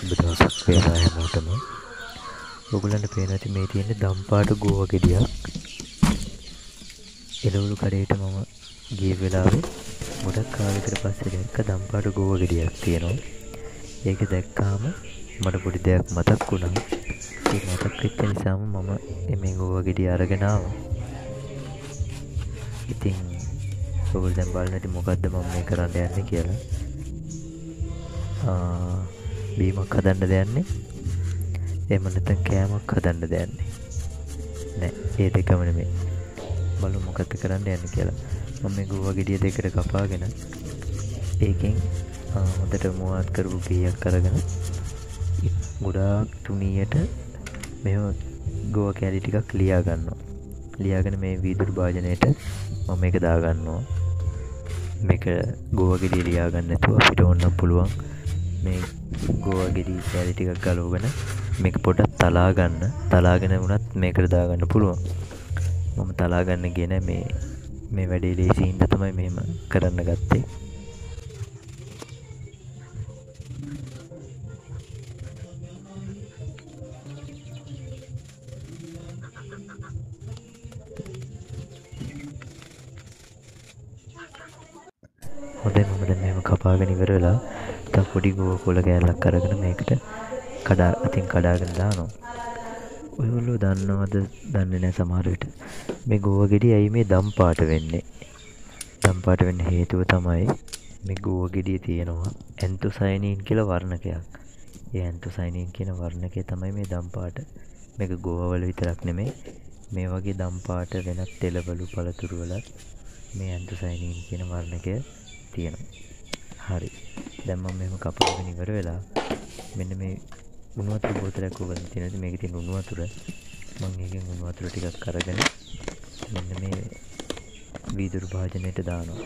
සුබ දවසක් වේවා හැමෝටම. ඔයගොල්ලන්ට පේනවා ඇති මේ තියෙන්නේ දම්පාට ගෝවා ගෙඩියක්. එළවලු කඩේට මම ගිය වෙලාවේ ගොඩක් කාලයකට පස්සේ දැක්ක දම්පාට ගෝවා ගෙඩියක් තියෙනවා. ඒක දැක්කාම මට පොඩි දෙයක් මතක් වුණා. ඒක මතක් වෙච්ච නිසාම මම මේ ගෝවා ගෙඩිය අරගෙන ආවා. ඉතින් ඔයගොල්ලෝ දැන් බලන්න ඇති මොකද්ද මම මේ කරන්න යන්නේ කියලා. බීමක් හදන්න දෙන්නේ. එහෙම නැත්නම් කෑමක් හදන්න දෙන්නේ. නෑ, ඒ දෙකම නෙමෙයි. බලමු මොකක්ද කරන්න යන්නේ කියලා. මම මේ ගෝවා ගෙඩිය දෙකට කපාගෙන ඒකෙන් හොඳට මුවාත් කරපු පීයක් අරගෙන ගොඩාක් තුනියට මෙහෙම ගෝවා කැලි ටිකක් ලියා ගන්නවා. ලියාගෙන මේ වීදුරු භාජනයට මම මේක දා ගන්නවා. මේක ගෝවා ගෙඩිය ලියා ගන්න නැතුව අපිට ඕනනම් පුළුවන් මේ ගෝවා ගෙඩි කැලි ටිකක් ගලවගෙන මේක පොඩ්ඩක් තලාගෙන වුණත් මේකට දාගන්න පුළුවන්. මම තලා ගන්න ගියේ නෑ. මේ වැඩේ ලේසි හින්දා තමයි මෙහෙම කරන්න ගත්තේ. හොඳයි, මම දැන් මෙහෙම කපාගෙන ඉවර වෙලා තව පොඩි ගෝවා කොළ කෑල්ලක් අරගෙන මේකට කඩාගෙන දානවා. ඔයගොල්ලෝ දන්නවද දන්නේ නැහැ සමහර විට මේ ගෝවා ගෙඩිය ඇයි මේ දම් පාට වෙන්නේ? දම් පාට වෙන්න හේතුව තමයි මේ ගෝවා ගෙඩියේ තියෙනවා ඇන්තොසයනින් කියලා වර්ණකයක්. ඒ ඇන්තොසයනින් කියන වර්ණකය තමයි මේ දම් පාට. මේක ගෝවා වල විතරක් නෙමෙයි, මේ වගේ දම් පාට වෙනත් තෙලවලු පළතුරු වල මේ ඇන්තොසයනින් කියන වර්ණකය තියෙනවා. හරි. දැන් මම මෙහෙම කපගෙන ඉවර වෙලා මෙන්න මේ උණු වතුර බෝතලයක් උගලන් තියෙනවා. මේකේ තියෙන උණු වතුර මම ඒකෙන් උණු වතුර ටිකක් අරගෙන මෙන්න මේ වීදුරු භාජනයට දානවා.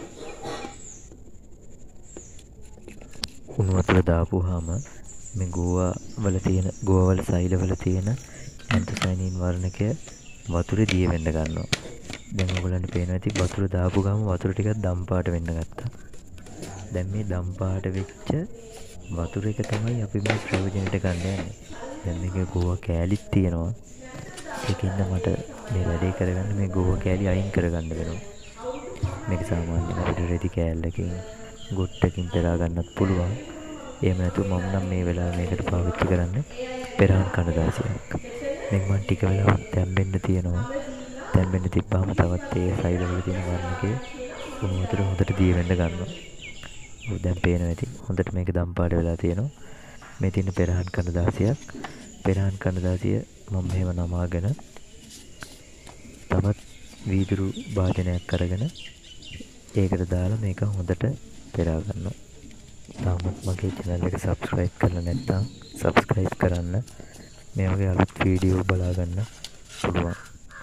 උණු වතුර දාපුවාම මේ ගෝවා වල සෛලවල තියෙන ඇන්තොසයනින් වර්ණකය වතුරේ දිය වෙන්න ගන්නවා. දැන් ඔයගොල්ලන්ට පේනවා ඇති වතුර දාපු ගමන් වතුර ටිකක් දම් පාට වෙන්න ගත්තා. දැන් මේ දම් පාට වෙච්ච වතුර එක තමයි අපි මේ ප්‍රයෝජනෙට ගන්න යන්නේ. දැන් මේකේ ගෝවා කෑලිත් තියෙනවා. ඒකින්ද මට මේ වැඩේ කරගන්න මේ ගෝවා කෑලි අයින් කරගන්න වෙනවා. මේක සාමාන්‍යයෙන් අපිට රෙදි කෑල්ලකින් ගොට්ටකින් පෙරා ගන්නත් පුළුවන්. එහෙම නැතුව මම නම් මේ වෙලාවේ මේකට පාවිච්චි කරන්නේ පෙරහන් කඩදාසියක්. මේක මම ටික වෙලාවක් තැම්බෙන්න තියනවා. තැම්බෙන්න තිබ්බාම තවත් ඒ සයිඩ් වල තියෙන වර්ණකේ උණු වතුර හොඳට දිය වෙන්න ගන්නවා. දැන් පේනවා ඇති හොඳට මේක දම් පාට වෙලා තියෙනවා. මේ තියෙන පෙරහන් කඩදාසියක්. පෙරහන් කඩදාසිය මම මෙහෙම නමාගෙන තවත් වීදුරු භාජනයක් අරගෙන ඒකට දාලා මේක හොඳට පෙරා ගන්නවා. තාමත් මගේ channel එක subscribe කරලා නැත්නම් subscribe කරන්න. මේ වගේ අලුත් වීඩියෝ බලා ගන්න පුළුවන්.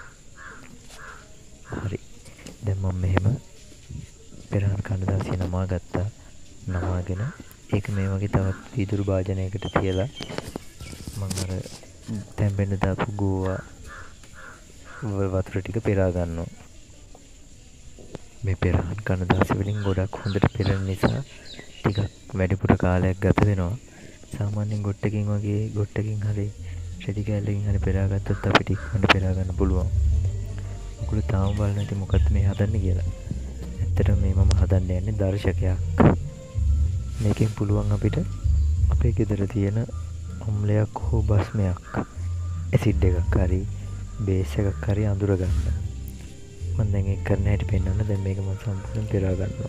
හරි. දැන් මම මෙහෙම පෙරහන් කඩදාසිය නමා ගත්තා. නමාගෙන ඒක මේ වගේ තවත් වීදුරු භාජනයකට තියලා මම අර තැම්බෙන්න දාපු ගෝවා වතුර ටික පෙරා ගන්නවා. මේ පෙරහන් කඩදාසි වලින් ගොඩක් හොඳට පෙරෙන නිසා ටිකක් වැඩිපුර කාලයක් ගත වෙනවා. සාමාන්‍යයෙන් ගොට්ටකින් හරි රෙදි කෑල්ලකින් හරි පෙරා ගත්තොත් අපිට ඉක්මනට පෙරා ගන්න පුළුවන්. ඔයගොල්ලෝ තාම බලන්න නැති මොකක්ද මේ හදන්නේ කියලා. ඇත්තටම මේ මම හදන්න යන්නේ දර්ශකයක්. මේකෙන් පුළුවන් අපිට අපේ ගෙදර තියෙන අම්ලයක් හෝ බස්මයක් ඇසිඩ් එකක් හරි බේස් එකක් හරි අඳුර ගන්න. මම දැන් ඒක කරන්න හැටි පෙන්නන්න. දැන් මේක මම සම්පූර්ණයෙන් පෙරා ගන්නවා.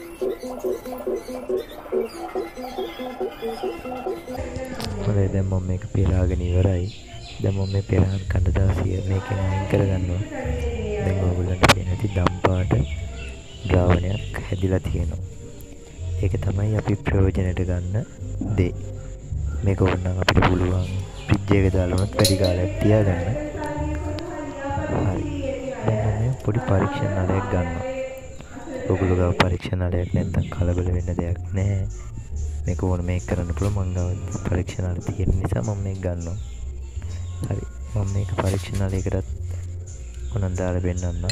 හොඳයි, දැන් මම මේක පෙරාගෙන ඉවරයි. දැන් මම මේ පෙරහන් කඩදාසිය මේකෙන් අයින් කරගන්නවා. දැන් ඔයගොල්ලන්ට පේන ඇති දම් පාට ද්‍රාවණයක් හැදිලා තියෙනවා. ඒක තමයි අපි ප්‍රයෝජනයට ගන්න දේ. මේක ඕනනම් අපිට පුළුවන් ෆ්‍රිජ් එකේ දාලා උනත් වැඩි කාලයක් තියාගන්න. හරි. දැන් මම පොඩි පරීක්ෂණ නලයක් ගන්නවා. ඔයගොල්ලෝ ගාව පරීක්ෂණ නලයක් නැත්නම් කලබල වෙන්න දෙයක් නැහැ. මේක ඕන මේක කරන්න පුළුවන්. මම ගාව පරීක්ෂණ නල තියෙන නිසා මම මේක ගන්නවා. හරි. මම මේක පරීක්ෂණ නලයකටත් ඕනනම් දාලා පෙන්නන්නම්.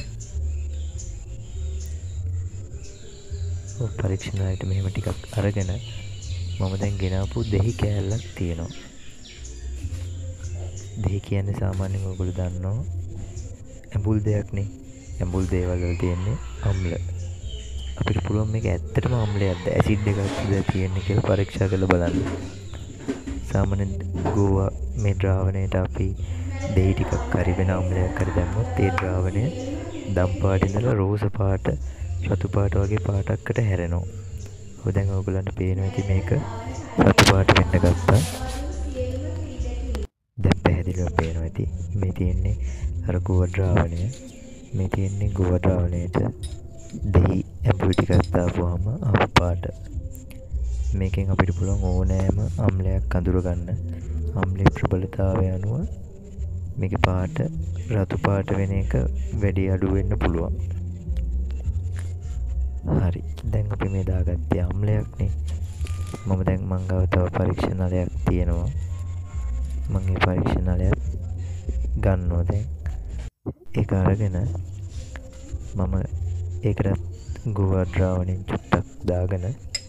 පරීක්ෂණයට මෙහෙම ටිකක් අරගෙන මම දැන් ගෙනාපු දෙහි කෑල්ලක් තියෙනවා. දෙහි කියන්නේ සාමාන්‍යයෙන් ඔයගොල්ලෝ දන්නවා ඇඹුල් දෙයක්නේ. ඇඹුල් දේවල් වල තියෙන්නේ අම්ල. අපිට පුළුවන් මේක ඇත්තටම අම්ලයක්ද ඇසිඩ් එකක්ද තියෙන්නේ කියලා පරීක්ෂා කරලා බලන්න. සාමාන්‍යයෙන් ගෝවා මේ ද්‍රාවණයට අපි දෙහි ටිකක් හරි වෙන අම්ලයක් හරි දැම්මොත් ඒ ද්‍රාවණය දම් පාට ඉඳලා රෝස පාට රතු පාට වගේ පාටකට හැරෙනවා. ඔය දැන් ඔයගොල්ලන්ට පේනවා ඇති මේක රතු පාට වෙන්න ගත්තා. දැන් පැහැදිලිව පේනවා ඇති. මේ තියෙන්නේ අර ගෝවා ද්‍රාවණය. මේ තියෙන්නේ ගෝවා ද්‍රාවණයට දෙහි ඇඹුල් ටිකක් දාපුවාම ආපු පාට. මේකෙන් අපිට පුළුවන් ඕනෑම අම්ලයක් අඳුර ගන්න. අම්ලයේ ප්‍රබලතාවය අනුව මේකේ පාට රතු පාට වෙන එක වැඩි අඩු වෙන්න පුළුවන්. හරි. දැන් අපි මේ දාගත්තේ අම්ලයක්නේ. මම දැන් මං ගාව තව පරීක්ෂණාලයක් තියෙනවා. මම මේ පරීක්ෂණාලයක් ගන්නවා දැන්. ඒක අරගෙන මම ඒකට ගෝවා ද්‍රාවණයෙන් චුට්ටක් දාගෙන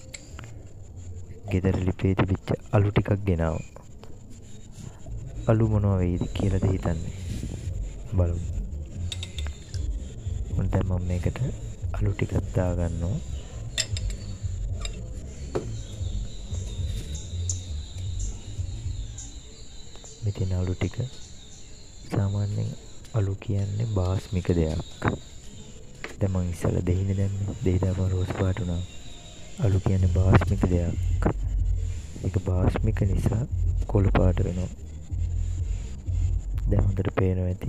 ගෙදර ලිපේ තිබිච්ච අලු ටිකක් ගෙනාවා. අලු මොනවා වෙයිද කියලාද හිතන්නේ. බලමු. මොකද දැන් මම මේකට අලු ටිකක් දාගන්නවා. මෙතන අලු ටික සාමාන්‍යයෙන් අලු කියන්නේ බාස්මික දෙයක්. දැන් මං ඉස්සලා දෙහිනේ දැම්මේ. දෙහි දාපුවා රෝස් පාට වුණා. අලු කියන්නේ බාස්මික දෙයක්. ඒක බාස්මික නිසා කොළ පාට වෙනවා. දැන් හොඳට පේනවා ඇති.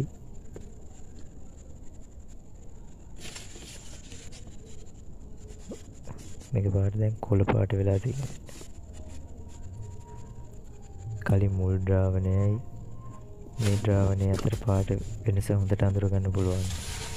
මේක පාට දැන් කොළ පාට වෙලා තියෙනවා. කලින් මුල් ද්‍රාවණයයි මේ ද්‍රාවණය අතර පාට වෙනස හොඳට අඳුර ගන්න පුළුවන්.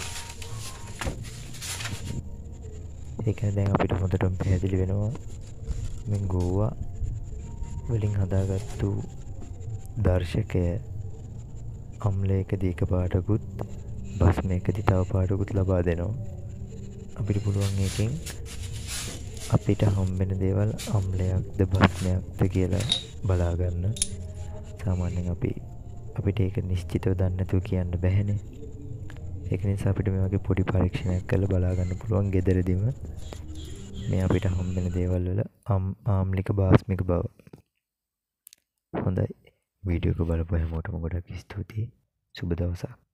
ඒක දැන් අපිට හොඳටම පැහැදිලි වෙනවා මේ ගෝවා වලින් හදාගත්තු දර්ශකය අම්ලයකදී එක පාටකුත් බස්මයකදී තව පාටකුත් ලබා දෙනවා. අපිට පුළුවන් එකෙන් අපිට හම්බෙන දේවල් අම්ලයක්ද බස්මයක්ද කියලා බලා ගන්න. සාමාන්‍යයෙන් අපිට ඒක නිශ්චිතව දන්නේ නැතුව කියන්න බැහැනේ. ඒක නිසා අපිට මේ වගේ පොඩි පරීක්ෂණයක් කරලා බලා ගන්න පුළුවන් ගෙදරදීම මේ අපිට හම්බෙන දේවල් වල ආම්ලික බාස්මික බව. හොඳයි. වීඩියෝ එක බලපු හැමෝටම ගොඩක් ස්තුතියි. සුබ දවසක්.